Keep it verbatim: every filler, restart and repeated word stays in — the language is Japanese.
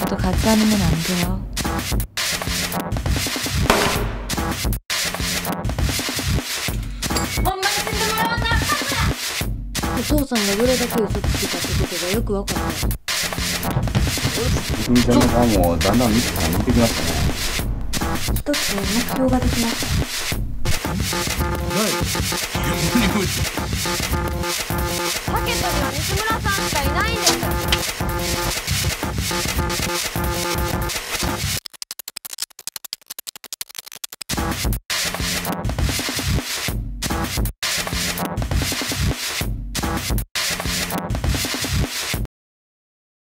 아무것도 가지 않으면 안 돼요. お父さんがどれだけ嘘つきかってことがよく分かった。 みちゃんの顔もだんだん見て見てきましたね。 一つ目標ができました。 タケトには西村さんしかいないんです。